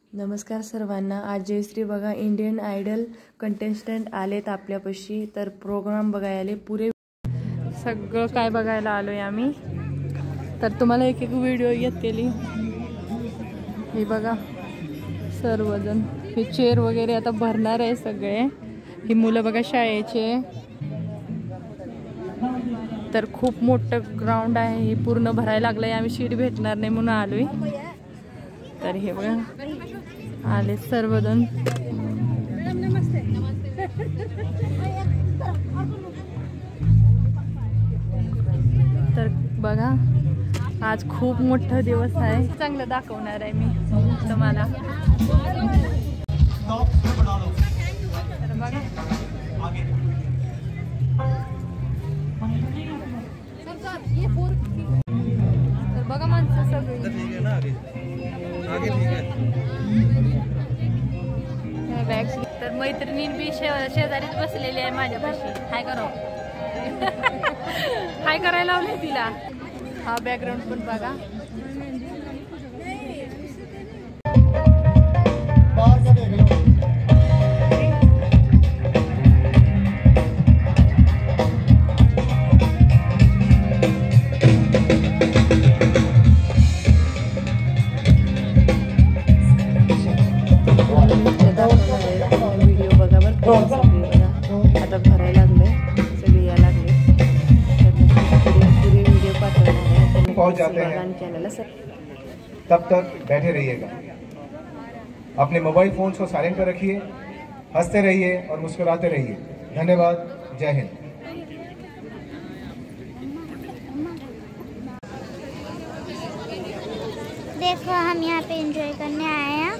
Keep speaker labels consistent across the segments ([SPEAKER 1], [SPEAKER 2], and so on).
[SPEAKER 1] नमस्कार सर्वांना। आज जयश्री बघा इंडियन आयडल कंटेस्टंट आलेत आपल्यापाशी, तर प्रोग्राम बघायला पुरे सगळं काय बघायला आलोय आम्ही। तर तुम्हाला एक एक व्हिडिओ येतील। हे बघा सर्वजण, हे चेअर वगैरे आता भरणार आहे सगळे। ही मुलं बघा शाळेचे, तर खूप मोठं ग्राउंड आहे, हे पूर्ण भरायला लागलंय। आम्ही सीट भेटणार नाही म्हणून आलोय। तर हे बघा आले सर्वजण। तर बघा आज खूप मोठा दिवस आहे, चांगलं दाखवणार आहे मी तुम्हाला। तर बघा तर बघा माणसं सगळी तर मैत्रिणी बी शेजारीच बसलेली आहे माझ्यापाशी। हाय करो हाय करायला लावले तिला। हा बॅकग्राऊंड पण बघा। व्हिडिओ बघा बरं, आता भरायला लागले सगळे, या लागले। पूरे वीडियो पाठवणार
[SPEAKER 2] पहुंच जाते हैं, तब तक बैठे रहिएगा। अपने मोबाइल फोन्स को साइलेंट पर रखिए, हंसते रहिए और मुस्कुराते रहिए। धन्यवाद। जय हिंद।
[SPEAKER 3] देखो हम यहाँ पे एंजॉय करने आए हैं।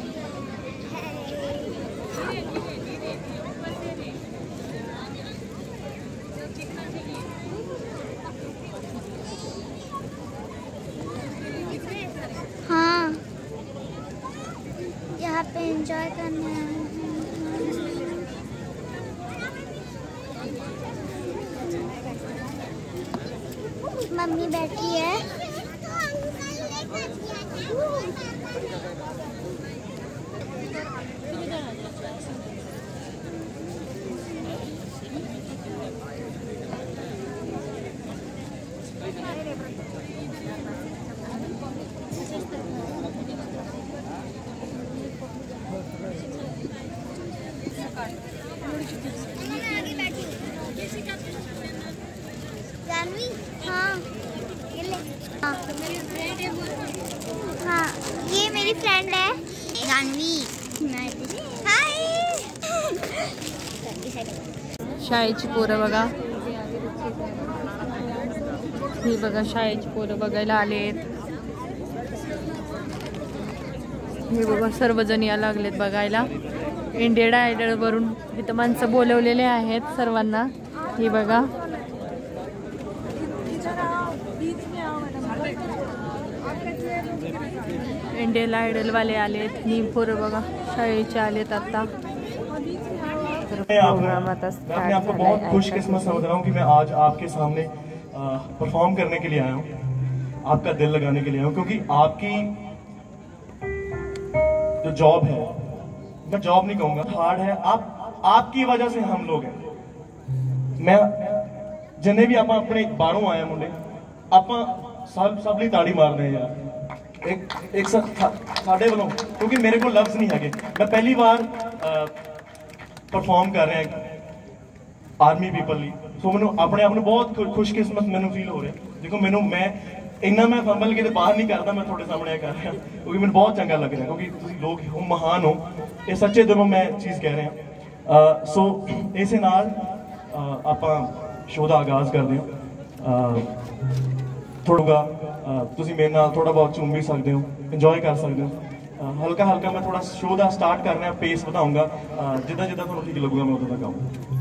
[SPEAKER 3] हाँ, यहाँ पे एंजॉय करने आए हैं। मम्मी बैठी है। जानवी, हाँ ये ले। हाँ ये मेरी फ्रेंड है जानवी। हाय।
[SPEAKER 1] शाळेची पोरं बघा, ही बघा शाळेची पोरं बघायला आलेत। हे बघा सर्वजण या लागलेत बघायला। इंडियन आयडल वरून इथं माणसं बोलवलेले आहेत सर्वांना। हे बघा इंडियन आयडल वाले आलेत, ही पोरं बघा शाळेचे आलेत आता।
[SPEAKER 4] मैं आपको बहुत खुशकिस्मत समझ रहा हूँ कि मैं आज आपके सामने परफॉर्म करने के लिए आया हूँ, आपका दिल लगाने के लिए आया हूँ। क्योंकि आपकी जो जॉब है, मैं जॉब नहीं कहूँगा, हार्ड है। आपकी वजह से हम लोग हैं। मैं जिन्हें भी आप अपने बारों आए मुंडे, आप सब ली ताड़ी मार रहे हैं यार, एक साढ़े वालों, क्योंकि मेरे को लफ्ज नहीं है। मैं पहली बार परफॉर्म कर रहे हैं आर्मी पीपल ली, सो मैं अपने आप में बहुत खुशकिस्मत मैंने फील हो रहा है। देखो मैं इन्ना मैं फंबल के बाहर नहीं करता, मैं थोड़े सामने कर रहा, क्योंकि मैंने बहुत चंगा लग रहा है, क्योंकि लोग हो महान हो, ये सच्चे दिलों में चीज़ कह रहे हैं। सो इस नाल ਆਪਾਂ शो का आगाज करते हैं। थोड़ा तुसी मेरे नाल थोड़ा बहुत झूम भी सकते हो, इंजॉय कर सकते हो। हल्का हल्का मैं थोड़ा शो का स्टार्ट करना, पेस बताऊंगा, जिदा जिदा तुहानू ठीक लगूगा मैं उदों तक आऊँगा।